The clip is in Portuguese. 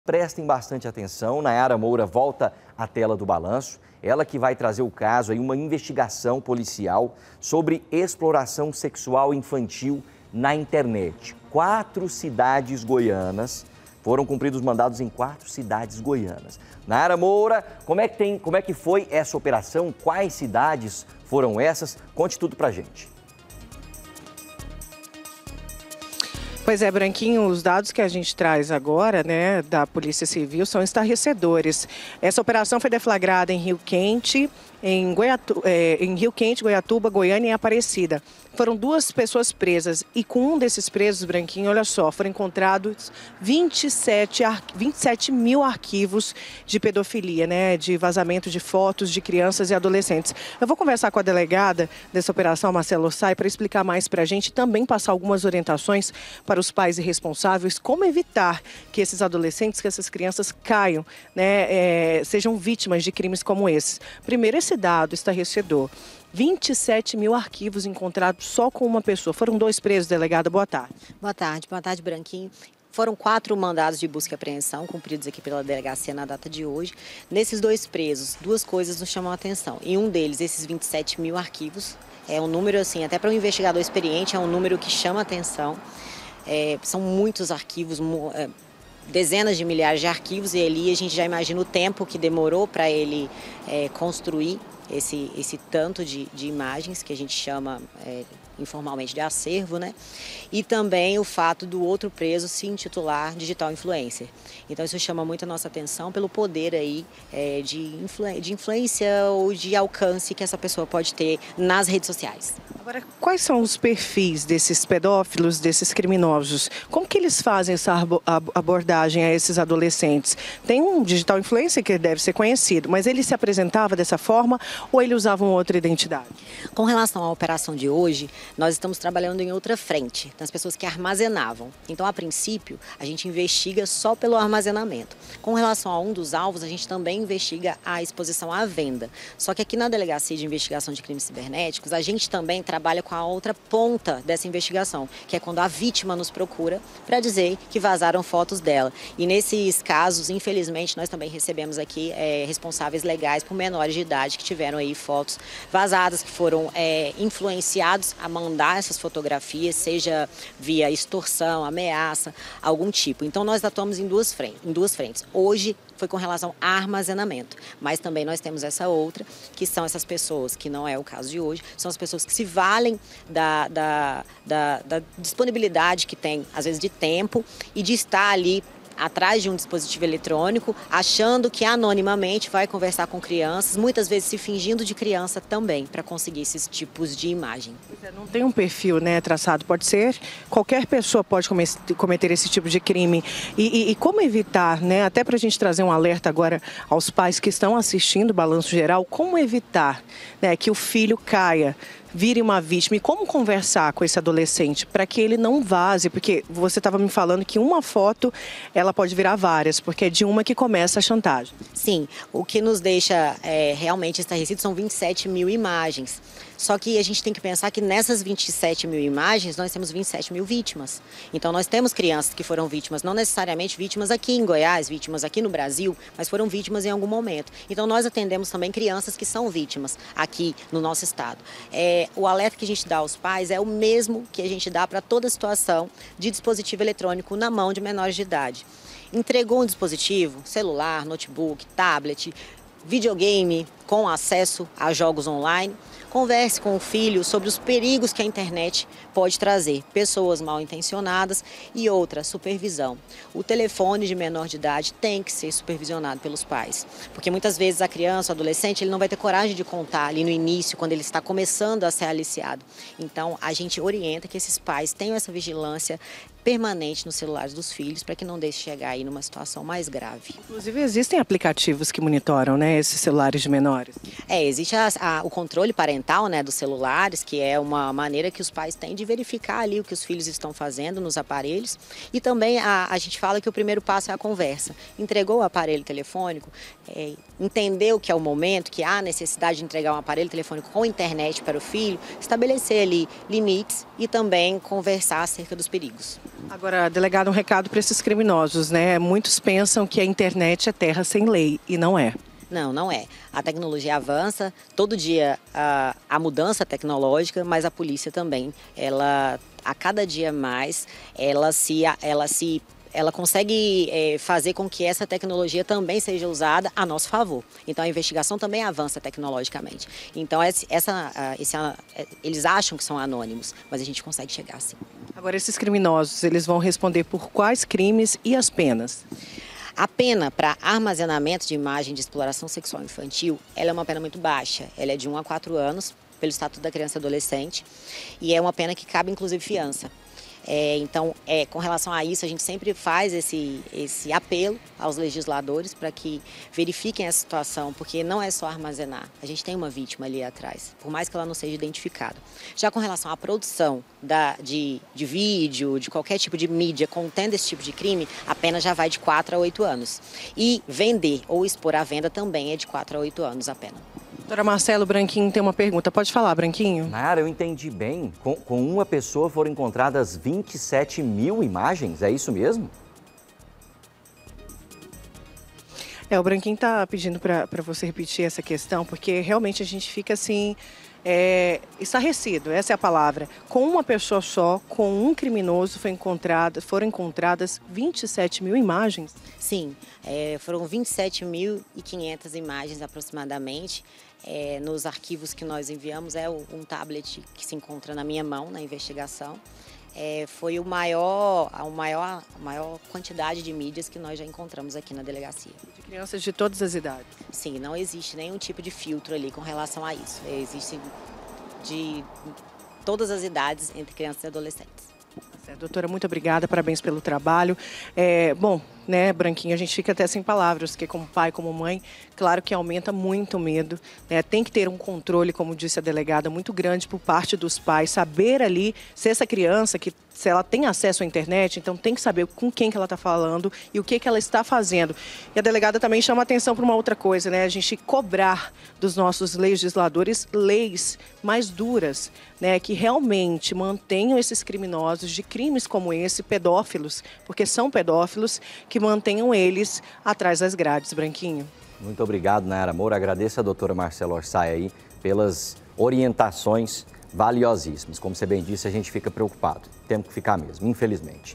Prestem bastante atenção, Nayara Moura volta à tela do balanço. Ela que vai trazer o caso, uma investigação policial sobre exploração sexual infantil na internet. 4 cidades goianas, foram cumpridos mandados em 4 cidades goianas. Nayara Moura, como é que foi essa operação? Quais cidades foram essas? Conte tudo pra gente. Pois é, Branquinho, os dados que a gente traz agora, né, da Polícia Civil são estarrecedores. Essa operação foi deflagrada em Rio Quente, em Rio Quente, Goiatuba, Goiânia e Aparecida. Foram 2 pessoas presas e com um desses presos, Branquinho, olha só, foram encontrados 27 mil arquivos de pedofilia, né, de vazamento de fotos de crianças e adolescentes. Eu vou conversar com a delegada dessa operação, Marcela Ossai, para explicar mais para a gente e também passar algumas orientações para os pais e responsáveis, como evitar que esses adolescentes, que essas crianças caiam, né, sejam vítimas de crimes como esses. Primeiro, esse dado estarrecedor. 27 mil arquivos encontrados só com uma pessoa. Foram 2 presos, delegada. Boa tarde. Boa tarde, Branquinho. Foram 4 mandados de busca e apreensão cumpridos aqui pela delegacia na data de hoje. Nesses 2 presos, 2 coisas nos chamam a atenção. Em um deles, esses 27 mil arquivos. É um número, assim, até para um investigador experiente, é um número que chama a atenção. São muitos arquivos, dezenas de milhares de arquivos, e ali a gente já imagina o tempo que demorou para ele construir esse tanto de imagens que a gente chama informalmente de acervo, né? E também o fato do outro preso se intitular digital influencer. Então isso chama muito a nossa atenção pelo poder aí de influência ou de alcance que essa pessoa pode ter nas redes sociais. Agora, quais são os perfis desses pedófilos, desses criminosos? Como que eles fazem essa abordagem a esses adolescentes? Tem um digital influencer que deve ser conhecido, mas ele se apresentava dessa forma ou ele usava uma outra identidade? Com relação à operação de hoje, nós estamos trabalhando em outra frente, das pessoas que armazenavam. Então, a princípio, a gente investiga só pelo armazenamento. Com relação a um dos alvos, a gente também investiga a exposição à venda. Só que aqui na Delegacia de Investigação de Crimes Cibernéticos, a gente também trabalha com a outra ponta dessa investigação, que é quando a vítima nos procura para dizer que vazaram fotos dela. E nesses casos, infelizmente, nós também recebemos aqui responsáveis legais por menores de idade que tiveram aí fotos vazadas, que foram influenciados a mandar essas fotografias, seja via extorsão, ameaça, algum tipo. Então nós atuamos em duas frentes. Hoje foi com relação a armazenamento, mas também nós temos essa outra, que são essas pessoas, que não é o caso de hoje, são as pessoas que se valem da disponibilidade que tem, às vezes de tempo, e de estar ali atrás de um dispositivo eletrônico, achando que anonimamente vai conversar com crianças, muitas vezes se fingindo de criança também, para conseguir esses tipos de imagem. Não tem um perfil, né, traçado, pode ser, qualquer pessoa pode cometer esse tipo de crime. E como evitar, né, até para a gente trazer um alerta agora aos pais que estão assistindo o Balanço Geral, como evitar, né, que o filho caia, vire uma vítima, e como conversar com esse adolescente para que ele não vaze, porque você estava me falando que uma foto ela pode virar várias, porque é de uma que começa a chantagem. Sim, o que nos deixa realmente estarrecido são 27 mil imagens. Só que a gente tem que pensar que nessas 27 mil imagens nós temos 27 mil vítimas. Então nós temos crianças que foram vítimas, não necessariamente vítimas aqui em Goiás, vítimas aqui no Brasil, mas foram vítimas em algum momento. Então nós atendemos também crianças que são vítimas aqui no nosso estado. O alerta que a gente dá aos pais é o mesmo que a gente dá para toda situação de dispositivo eletrônico na mão de menores de idade. Entregou um dispositivo, celular, notebook, tablet, videogame com acesso a jogos online, converse com o filho sobre os perigos que a internet pode trazer, pessoas mal intencionadas e outra, supervisão. O telefone de menor de idade tem que ser supervisionado pelos pais, porque muitas vezes a criança, o adolescente, ele não vai ter coragem de contar ali no início, quando ele está começando a ser aliciado. Então, a gente orienta que esses pais tenham essa vigilância permanente nos celulares dos filhos, para que não deixe chegar aí numa situação mais grave. Inclusive, existem aplicativos que monitoram, né, esses celulares de menores? Existe o controle parental, né, dos celulares, que é uma maneira que os pais têm de verificar ali o que os filhos estão fazendo nos aparelhos. E também a gente fala que o primeiro passo é a conversa. Entregou o aparelho telefônico, entendeu que é o momento, que há necessidade de entregar um aparelho telefônico com internet para o filho, estabelecer ali limites e também conversar acerca dos perigos. Agora, delegado, um recado para esses criminosos, né? Muitos pensam que a internet é terra sem lei e não é. Não, não é. A tecnologia avança, todo dia a mudança tecnológica, mas a polícia também, ela a cada dia mais, ela consegue fazer com que essa tecnologia também seja usada a nosso favor. Então, a investigação também avança tecnologicamente. Então, eles acham que são anônimos, mas a gente consegue chegar assim. Agora, esses criminosos, eles vão responder por quais crimes e as penas? A pena para armazenamento de imagem de exploração sexual infantil, ela é uma pena muito baixa. Ela é de 1 a 4 anos, pelo Estatuto da Criança e Adolescente, e é uma pena que cabe, inclusive, fiança. Então, com relação a isso, a gente sempre faz esse apelo aos legisladores para que verifiquem a situação, porque não é só armazenar, a gente tem uma vítima ali atrás, por mais que ela não seja identificada. Já com relação à produção de vídeo, de qualquer tipo de mídia contendo esse tipo de crime, a pena já vai de 4 a 8 anos. E vender ou expor à venda também é de 4 a 8 anos a pena. Doutora Marcelo, Branquinho tem uma pergunta. Pode falar, Branquinho? Nayara, eu entendi bem. Com uma pessoa foram encontradas 27 mil imagens, é isso mesmo? O Branquinho está pedindo para você repetir essa questão, porque realmente a gente fica assim, estarrecido, essa é a palavra. Com uma pessoa só, com um criminoso, foram encontradas 27 mil imagens? Sim, foram 27.500 imagens aproximadamente. Nos arquivos que nós enviamos, um tablet que se encontra na minha mão, na investigação. Foi a maior quantidade de mídias que nós já encontramos aqui na delegacia. De crianças de todas as idades? Sim, não existe nenhum tipo de filtro ali com relação a isso. Existe de todas as idades, entre crianças e adolescentes. Doutora, muito obrigada, parabéns pelo trabalho. Bom, né, Branquinho, a gente fica até sem palavras, porque como pai, como mãe, claro que aumenta muito o medo, né? Tem que ter um controle, como disse a delegada, muito grande por parte dos pais, saber ali se essa criança, se ela tem acesso à internet, então tem que saber com quem que ela está falando e o que ela está fazendo. E a delegada também chama atenção para uma outra coisa, né? A gente cobrar dos nossos legisladores leis mais duras, né? Que realmente mantenham esses criminosos de crimes como esse, pedófilos, porque são pedófilos, que mantenham eles atrás das grades, Branquinho. Muito obrigado, Nayara Moura. Agradeço a doutora Marcela Orsay aí pelas orientações valiosíssimas. Como você bem disse, a gente fica preocupado. Temos que ficar mesmo, infelizmente.